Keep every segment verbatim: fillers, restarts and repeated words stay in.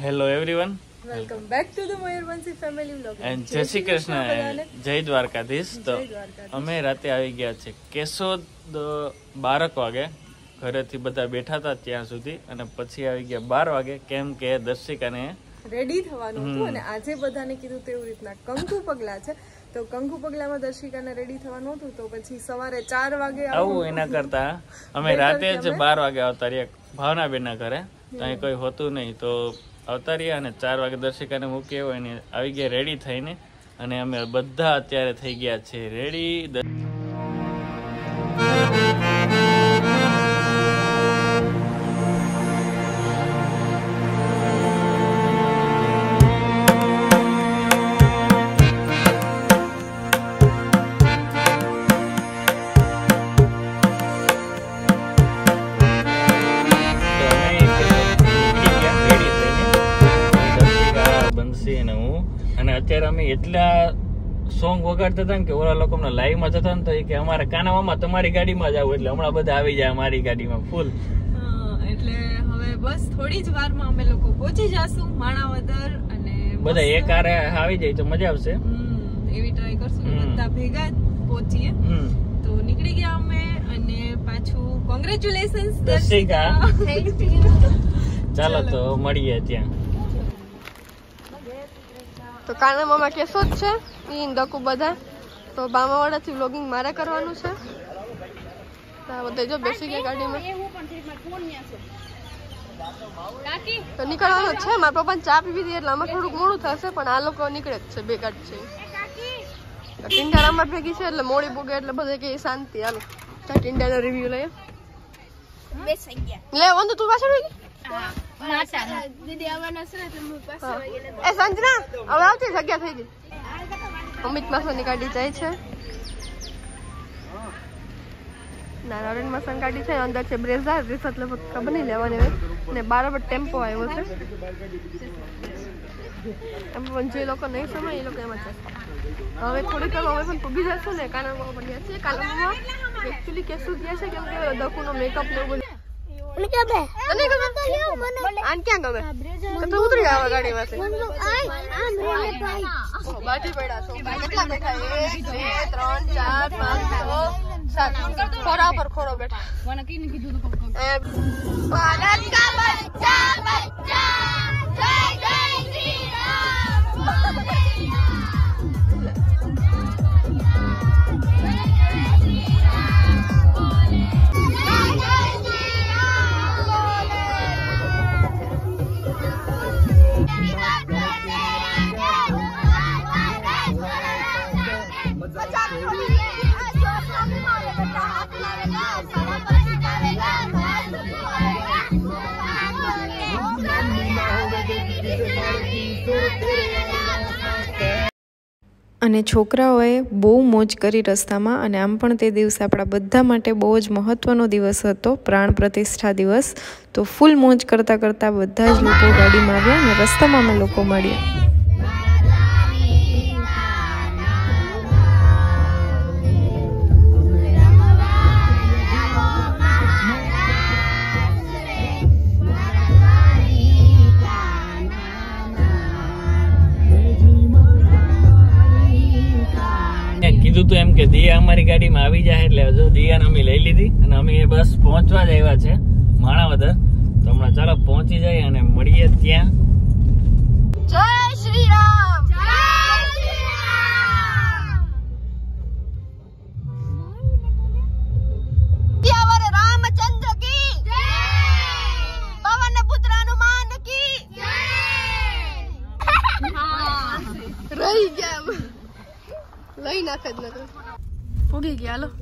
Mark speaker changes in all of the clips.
Speaker 1: Hello everyone,
Speaker 2: welcome back to the Mayurvanshi family vlog
Speaker 1: and જય શ્રી કૃષ્ણ, જય દ્વારકાધીશ. તો અમે રાતે આવી ગયા છે કેશોદ બારક વાગે. ઘરેથી બધા બેઠા હતા ત્યાં સુધી, અને પછી આવી ગયા બાર વાગે, કેમ કે દર્શિકાને
Speaker 2: રેડી થવાનું હતું અને આજે બધાને કીધું તેવી રીતના કંકુ પગલા છે. તો કંકુ પગલામાં દર્શિકાને રેડી થવાનું હતું, તો પછી સવારે ચાર વાગે
Speaker 1: આવું. એના કરતા અમે રાતે જ બાર વાગે આવતા રહ્યા ભાવનાબેન ના ઘરે. ત્યાં કોઈ હોતું નહીં, તો આવતા રહ્યા અને ચાર વાગે દર્શિકાને મૂકી હોય ને આવી ગયા રેડી થઈને. અને અમે બધા અત્યારે થઈ ગયા છે રેડી. અને અત્યારે અમે એટલા સોંગ વગાડતા હતા ને કે ઓલા લોકો લાઈવ માં જતા ને, તો કે અમારા કાના મામા તમારી ગાડીમાં જ આવું, એટલે હમણાં બધા આવી જાય અમારી ગાડીમાં ફૂલ.
Speaker 2: એટલે હવે બસ થોડી જ વારમાં અમે લોકો પહોંચી જશું માણાવદર, અને
Speaker 1: બધા એક હારે આવી જાય તો મજા આવશે.
Speaker 2: એવી ટ્રાય કરશું બધા ભેગા પહોંચીએ. તો નીકળી ગયા અમે, અને પાછું કોંગ્રેચ્યુલેશન્સ
Speaker 1: દર્શિકા. ચાલો તો મળીએ ત્યાં.
Speaker 3: તો કાના મામા કેશોદ છે, ઈ દકુ બધા. તો બામાવાડાથી વ્લોગિંગ મારે કરવાનું છે. બધા જો બેસી ગયા ગાડીમાં, તો નીકળવાનું છે. મારા પપ્પાને ચા પીવી હતી એટલે આમાં થોડુંક મોડું થશે, પણ આ લોકો નીકળે જ છે, બે ગાડી છે. ટીંડા અમાર ભેગી છે એટલે મોડી પૂગે એટલે બધે કે શાંતિ. હાલો ટીંડાનો રિવ્યુ લઈએ. લે વંદુ તું પાછળ ગઈ. એ સંજના હવે આવતી જગ્યા થઈ ગઈ. અમિત માસાની ગાડી જાય છે, નારાયણ માસા ગાડી છે. અંદર છે બ્રેઝા રીસ, એટલે ખબર નહીં લેવાની હોય. ને બરાબર ટેમ્પો આવ્યો છે. એમ પણ જે લોકો નહીં સમય એ લોકો એમાં છે. હવે થોડીક વાર અમે પણ પૂગી જશું ને. કાના મામા બન્યા છે. કાના મામા એકચ્યુઅલી કેશું ગયા છે, કેમ કે દકુનો મેકઅપ ને બધું. મને ક્યાં બે તને ગમે આન ક્યાં ગમે તો ઉતરી આવા ગાડીમાંથી. બાજી પડ્યા છો કેટલા બેઠા? એક બે ત્રણ ચાર પાંચ છ સાત. ખોરા પર ખોરો બેઠા. મને કીને કીધું તો ભારત કા બચ્ચા બચ્ચા જય જય શ્રી રામ.
Speaker 4: અને છોકરાઓએ બહુ મોજ કરી રસ્તામાં. અને આમ પણ તે દિવસે આપણા બધા માટે બહુ જ મહત્ત્વનો દિવસ હતો, પ્રાણ પ્રતિષ્ઠા દિવસ. તો ફૂલ મોજ કરતાં કરતાં બધા જ લોકો ગાડીમાં આવ્યા અને રસ્તામાં અમે લોકો મળ્યા.
Speaker 1: કીધું તું એમ કે દિયા અમારી ગાડીમાં આવી જાય, એટલે હજુ દિયાને અમે લઈ લીધી અને અમે બસ પહોંચવા જ આવ્યા છે માણાવદર. તો હમણાં ચાલો પહોંચી જાય અને મળીએ ત્યાં.
Speaker 3: જય શ્રી રામ. જય શ્રી રામ. દિયાવર રામચંદ્ર કી જય. પવન પુત્ર હનુમાન કી જય. રહી ગયા, લઈ નાખે જ નતો. પૂગી ગયા. હાલો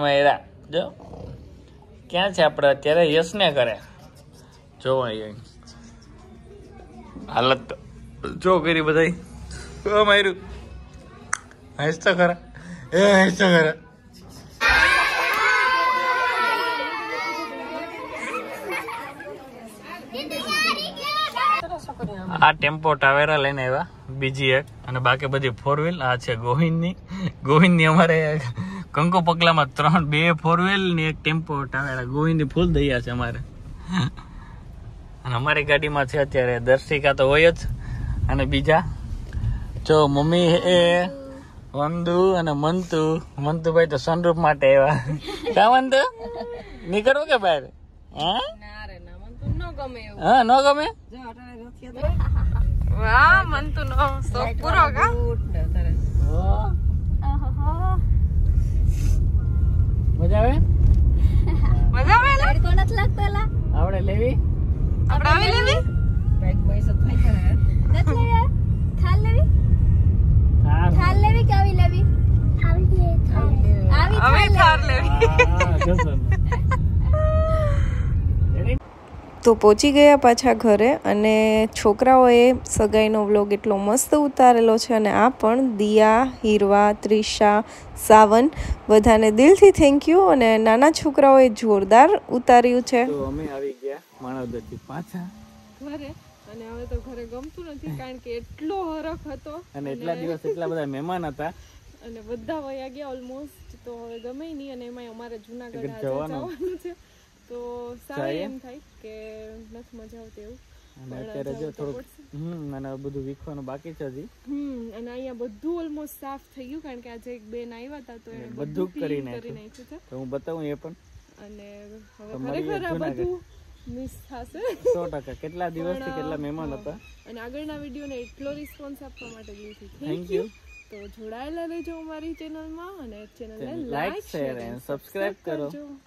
Speaker 1: માયરા જો ક્યાં છે આપણે અત્યારે યશ ને કરે જો હાલત જો કરી બધા માર્યું હસ તો ખરા એ હસ તો ખરા આ ટેમ્પો ટાવેરા લઈને આવ્યા બીજી એક અને બાકી બધી ફોર વ્હીલ આ છે ગોવિંદની ગોવિંદની અમારે કંકુ પગલામાં ત્રણ બે ફોર વ્હીલ ને એક ટેમ્પો ટાવેરા ગોવિંદની ફૂલ દયા છે અમારે અને અમારી ગાડીમાં છે અત્યારે દર્શિકા તો હોય જ અને બીજા જો મમ્મી એ વંદુ અને મંતુ મંતુભાઈ તો સનરૂપ માટે આવ્યા કા મંતુ નીકળવું કે બહાર હા હા ન ગમે
Speaker 2: વાહ મંતુ નો શોખ પૂરો કા
Speaker 1: મજા આવે
Speaker 2: મજા આવે ને
Speaker 3: કોણ નથી લાગતો લા
Speaker 1: આપણે લેવી
Speaker 2: આપણે આવી લેવી
Speaker 3: બાઈક પૈસા થઈ કરે નથી લેવી થાલ લેવી
Speaker 1: થાર
Speaker 3: થાલ લેવી કે આવી લેવી આવી લે આવી
Speaker 2: આવી થાર લેવી
Speaker 1: હા જસન
Speaker 4: તો પહોંચી ગયા પાછા ઘરે અને છોકરાઓએ સગાઈનો વ્લોગ એટલો મસ્ત ઉતારેલો છે અને આ પણ દિયા હીરવા ત્રિષા સાવન બધાને દિલથી થેન્ક યુ અને નાના છોકરાઓએ જોરદાર ઉતાર્યું છે
Speaker 1: તો અમે આવી ગયા માણાવદરથી પાછા
Speaker 2: ઘરે અને હવે તો ઘરે ગમતું નથી કારણ કે એટલો હરખ હતો
Speaker 1: અને એટલા દિવસ એટલા બધા મહેમાન હતા
Speaker 2: અને બધા વયા ગયા ઓલમોસ્ટ તો હવે ગમે નહીં અને એમાં અમારે જુનાગઢ
Speaker 1: કે
Speaker 2: આજે
Speaker 1: જવાનું.
Speaker 2: જવાનું છે તો સારું
Speaker 1: જાય
Speaker 2: એમ થાય કે નથી મજા આવતી એવું
Speaker 1: અને અત્યારે જો થોડુંક હમ અને હવે બધું વીખવાનું બાકી છે હજી
Speaker 2: હમ અને અહીંયા બધું ઓલમોસ્ટ સાફ થઈ ગયું કારણ કે આજે એક બેન આવ્યા હતા તો એને
Speaker 1: બધું
Speaker 2: બધું
Speaker 1: કરી
Speaker 2: clean કરી
Speaker 1: નાખ્યું.
Speaker 2: નાખ્યું છે
Speaker 1: તો હું બતાવું એ પણ
Speaker 2: અને હવે
Speaker 1: તો મળીએ
Speaker 2: ખરેખર આ
Speaker 1: જુનાગઢ.
Speaker 2: બધું મિસ થશે
Speaker 1: સો ટકા કેટલા દિવસથી કેટલા મહેમાન હતા
Speaker 2: અને આગળના વિડીયોને એટલો રિસ્પોન્સ આપવા માટે દિલથી
Speaker 1: થેન્ક
Speaker 2: થેન્ક
Speaker 1: યુ
Speaker 2: યુ તો જોડાયેલા રહેજો અમારી ચેનલમાં અને ચેનલને
Speaker 1: like
Speaker 2: like
Speaker 1: share
Speaker 2: share
Speaker 1: and subscribe કરો
Speaker 2: કરજો